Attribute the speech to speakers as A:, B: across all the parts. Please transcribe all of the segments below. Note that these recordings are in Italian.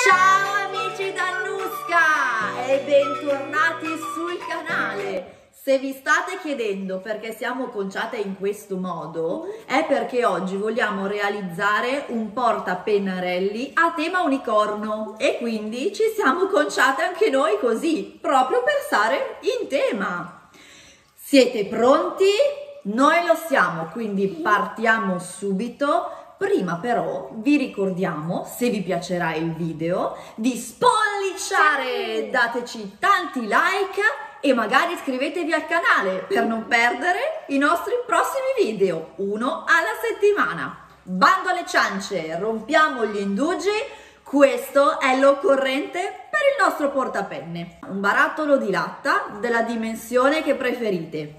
A: Ciao amici d'Annusca e bentornati sul canale. Se vi state chiedendo perché siamo conciate in questo modo, è perché oggi vogliamo realizzare un portapennarelli a tema unicorno e quindi ci siamo conciate anche noi così, proprio per stare in tema. Siete pronti? Noi lo siamo, quindi partiamo subito. Prima però vi ricordiamo, se vi piacerà il video, di spolliciare, dateci tanti like e magari iscrivetevi al canale per non perdere i nostri prossimi video, uno alla settimana. Bando alle ciance, rompiamo gli indugi, questo è l'occorrente per il nostro portapenne. Un barattolo di latta della dimensione che preferite,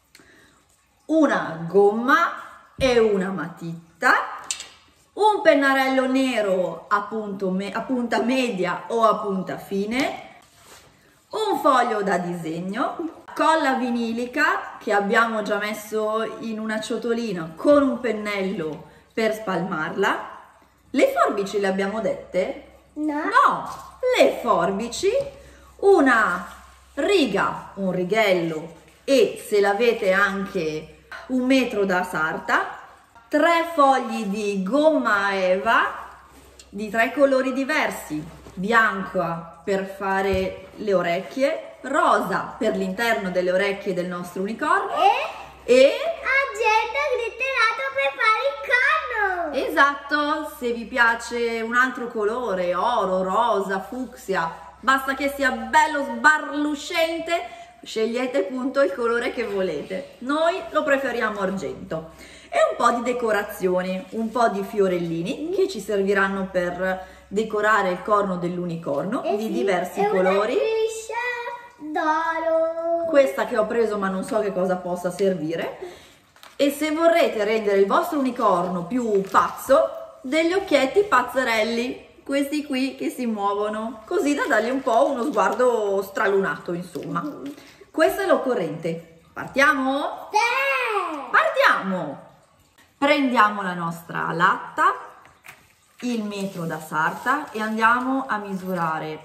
A: una gomma e una matita, un pennarello nero a punta media o a punta fine, un foglio da disegno, colla vinilica che abbiamo già messo in una ciotolina con un pennello per spalmarla. Le forbici le abbiamo dette?
B: No.
A: No, le forbici, una riga, un righello e se l'avete anche un metro da sarta, 3 fogli di gomma eva di 3 colori diversi, bianca per fare le orecchie, rosa per l'interno delle orecchie del nostro unicorno e
B: argento glitterato per fare il corno.
A: Esatto, se vi piace un altro colore, oro, rosa, fucsia, basta che sia bello sbarluscente, scegliete appunto il colore che volete. Noi lo preferiamo argento. E un po' di decorazioni, un po' di fiorellini che ci serviranno per decorare il corno dell'unicorno di diversi colori.
B: Una striscia d'oro.
A: Questa che ho preso ma non so che cosa possa servire. E se vorrete rendere il vostro unicorno più pazzo, degli occhietti pazzerelli, questi qui che si muovono, così da dargli un po' uno sguardo stralunato, insomma. Questo è l'occorrente. Partiamo?
B: Sì.
A: Partiamo! Prendiamo la nostra latta, il metro da sarta e andiamo a misurare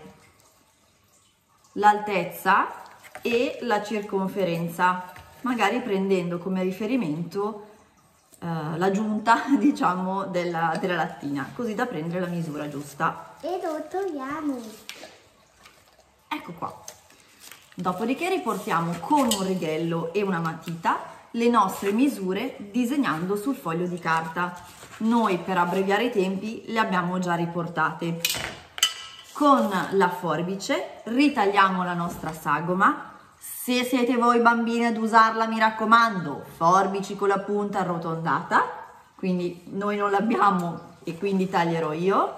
A: l'altezza e la circonferenza, magari prendendo come riferimento la giunta, diciamo, della lattina, così da prendere la misura giusta.
B: E lo togliamo.
A: Ecco qua. Dopodiché riportiamo con un righello e una matita le nostre misure disegnando sul foglio di carta. Noi per abbreviare i tempi le abbiamo già riportate. Con la forbice ritagliamo la nostra sagoma. Se siete voi bambini ad usarla, mi raccomando, forbici con la punta arrotondata, quindi noi non l'abbiamo e quindi taglierò io.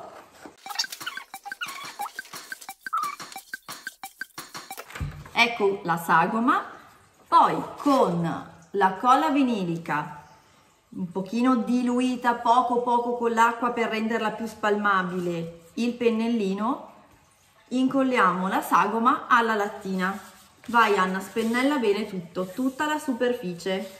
A: Ecco la sagoma. Poi con la colla vinilica un pochino diluita poco con l'acqua per renderla più spalmabile, il pennellino, incolliamo la sagoma alla lattina. Vai Anna, spennella bene tutto, tutta la superficie.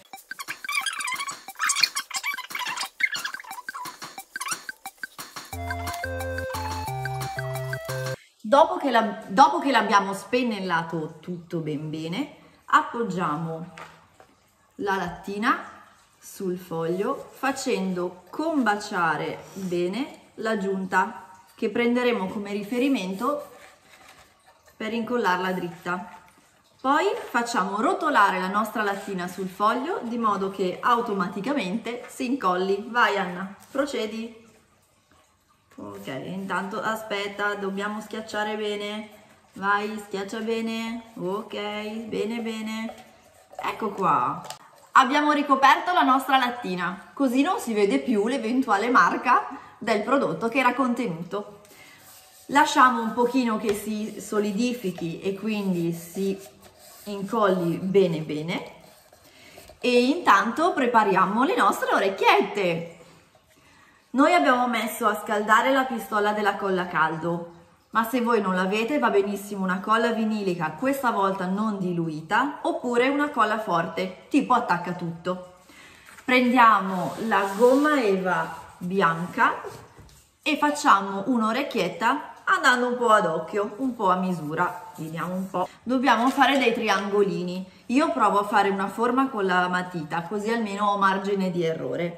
A: Dopo che l'abbiamo spennellato tutto bene, appoggiamo la lattina sul foglio facendo combaciare bene la giunta che prenderemo come riferimento per incollarla dritta. Poi facciamo rotolare la nostra lattina sul foglio di modo che automaticamente si incolli. Vai Anna, procedi. Ok, intanto aspetta, dobbiamo schiacciare bene. Vai, schiaccia bene. Ok, bene. Ecco qua. Abbiamo ricoperto la nostra lattina, così non si vede più l'eventuale marca del prodotto che era contenuto. Lasciamo un pochino che si solidifichi e quindi si incolli bene e intanto prepariamo le nostre orecchiette. Noi abbiamo messo a scaldare la pistola della colla a caldo, ma se voi non l'avete va benissimo una colla vinilica, questa volta non diluita, oppure una colla forte, tipo attacca tutto. Prendiamo la gomma eva bianca e facciamo un'orecchietta andando un po' ad occhio, un po' a misura. Vediamo un po'. Dobbiamo fare dei triangolini. Io provo a fare una forma con la matita, così almeno ho margine di errore.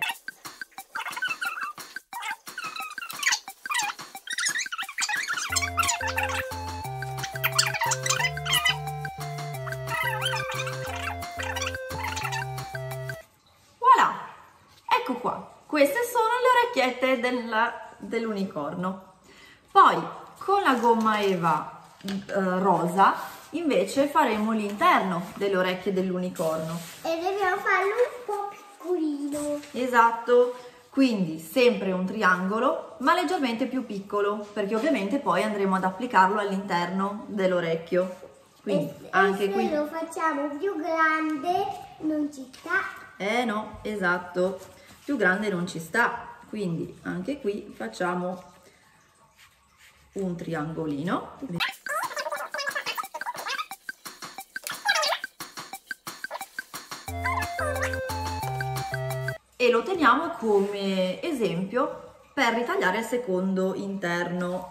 A: Voilà, ecco qua, queste sono le orecchiette dell'unicorno. Poi con la gomma eva rosa invece faremo l'interno delle orecchie dell'unicorno.
B: E dobbiamo farlo un po' piccolino.
A: Esatto, quindi sempre un triangolo ma leggermente più piccolo, perché ovviamente poi andremo ad applicarlo all'interno dell'orecchio. Quindi anche
B: se
A: qui.
B: lo facciamo più grande non ci sta.
A: No, esatto, più grande non ci sta, quindi anche qui facciamo un triangolino. E lo teniamo come esempio per ritagliare il secondo interno.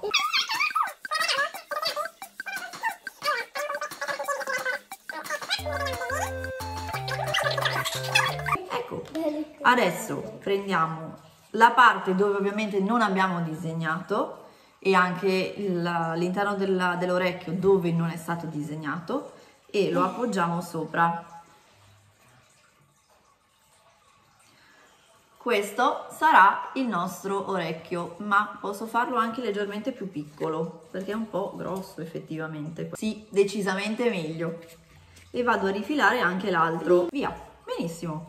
A: Ecco, adesso prendiamo la parte dove ovviamente non abbiamo disegnato e anche l'interno dell'orecchio dove non è stato disegnato e lo appoggiamo sopra. Questo sarà il nostro orecchio, ma posso farlo anche leggermente più piccolo perché è un po' grosso effettivamente. Sì, decisamente meglio. E vado a rifilare anche l'altro. Via, benissimo.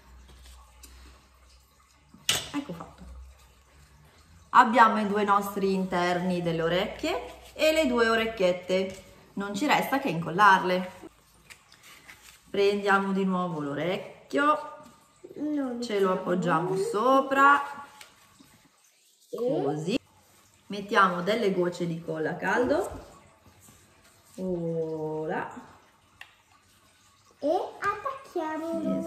A: Ecco fatto. Abbiamo i due nostri interni delle orecchie e le due orecchiette. Non ci resta che incollarle. Prendiamo di nuovo l'orecchio. Ce lo appoggiamo sopra, così, mettiamo delle gocce di colla a caldo, ora,
B: e attacchiamo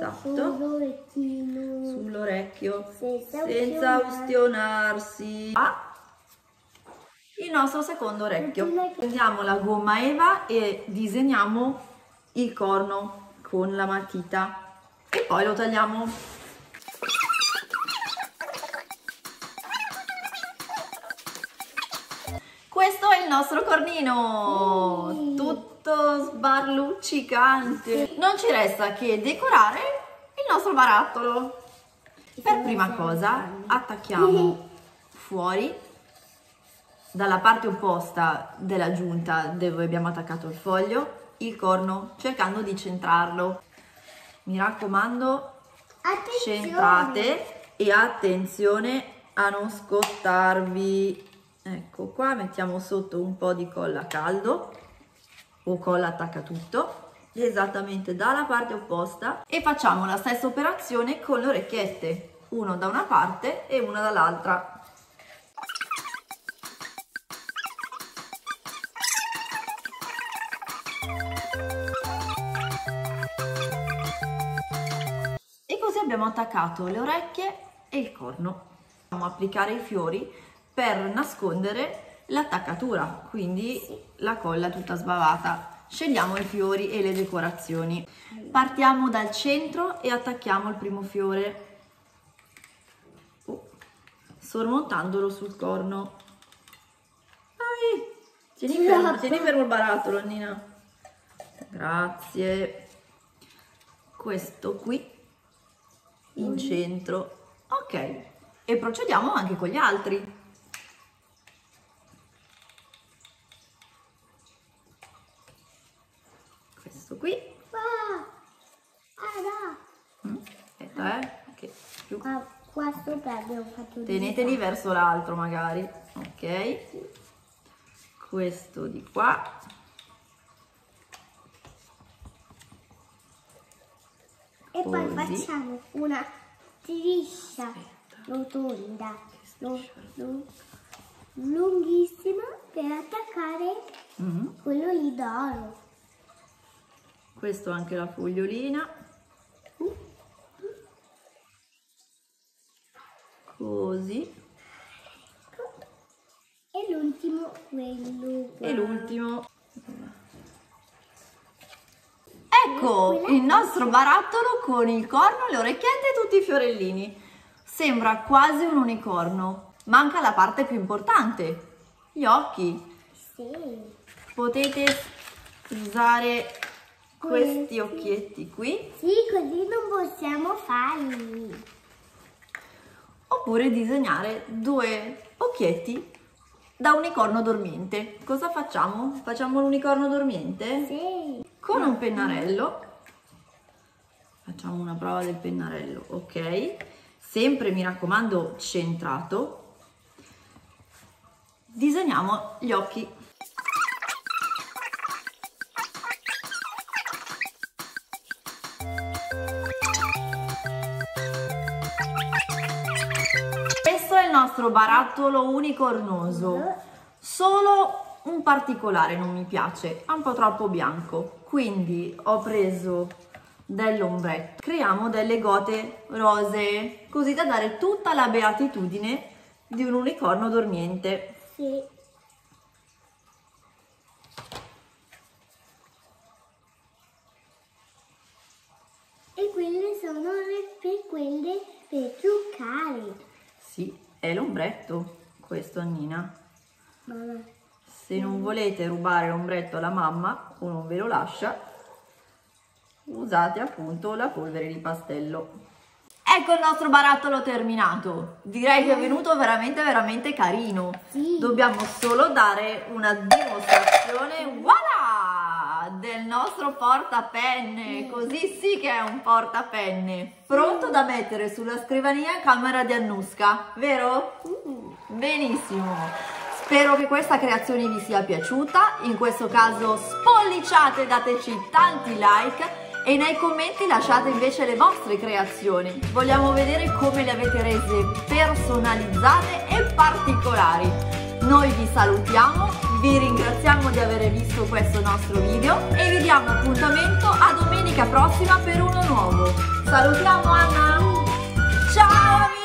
A: sull'orecchio senza ustionarsi. Il nostro secondo orecchio. Prendiamo la gomma eva e disegniamo il corno con la matita. E poi lo tagliamo. Questo è il nostro cornino, tutto sbarluccicante. Non ci resta che decorare il nostro barattolo. Per prima cosa attacchiamo fuori, dalla parte opposta della giunta dove abbiamo attaccato il foglio, il corno, cercando di centrarlo. Mi raccomando, centrate e attenzione a non scottarvi. Ecco qua, mettiamo sotto un po' di colla a caldo o colla attaccatutto, esattamente dalla parte opposta, e facciamo la stessa operazione con le orecchiette, uno da una parte e una dall'altra. Abbiamo attaccato le orecchie e il corno. Dobbiamo applicare i fiori per nascondere l'attaccatura, quindi la colla tutta sbavata. Scegliamo i fiori e le decorazioni. Partiamo dal centro e attacchiamo il primo fiore, sormontandolo sul corno. Tieni fermo il barattolo, Annina. Grazie. Questo qui in centro. Ok, e procediamo anche con gli altri. Questo qui. Aspetta, che più.
B: Qua sopra abbiamo fatto.
A: Teneteli verso l'altro magari. Ok, questo di qua.
B: E poi facciamo una striscia rotonda, lunghissima, per attaccare quello lì d'oro.
A: Questo anche la fogliolina. Così.
B: E l'ultimo quello.
A: E l'ultimo. Ecco il nostro barattolo con il corno, le orecchiette e tutti i fiorellini. Sembra quasi un unicorno. Manca la parte più importante, gli occhi.
B: Sì.
A: Potete usare questi occhietti qui.
B: Sì, così non possiamo farli.
A: Oppure disegnare due occhietti da unicorno dormiente. Cosa facciamo? Facciamo l'unicorno dormiente?
B: Sì.
A: Con un pennarello. Facciamo una prova del pennarello, ok? Sempre, mi raccomando, centrato. Disegniamo gli occhi. Questo è il nostro barattolo unicornoso. Solo un particolare non mi piace, è un po' troppo bianco, quindi ho preso dell'ombretto. Creiamo delle gote rosee, così da dare tutta la beatitudine di un unicorno dormiente.
B: Sì. E quelle sono quelle per truccare.
A: Sì, è l'ombretto, questo, Annina.
B: Mamma.
A: Se non volete rubare l'ombretto alla mamma o non ve lo lascia, usate appunto la polvere di pastello. Ecco il nostro barattolo terminato. Direi che è venuto veramente carino.
B: Sì.
A: Dobbiamo solo dare una dimostrazione, voilà, del nostro portapenne. Così sì che è un portapenne, pronto da mettere sulla scrivania in camera di Annuska, vero? Benissimo. Spero che questa creazione vi sia piaciuta. In questo caso spolliciate, dateci tanti like. E nei commenti lasciate invece le vostre creazioni. Vogliamo vedere come le avete rese personalizzate e particolari. Noi vi salutiamo, vi ringraziamo di aver visto questo nostro video e vi diamo appuntamento a domenica prossima per uno nuovo. Salutiamo Anna! Ciao amici!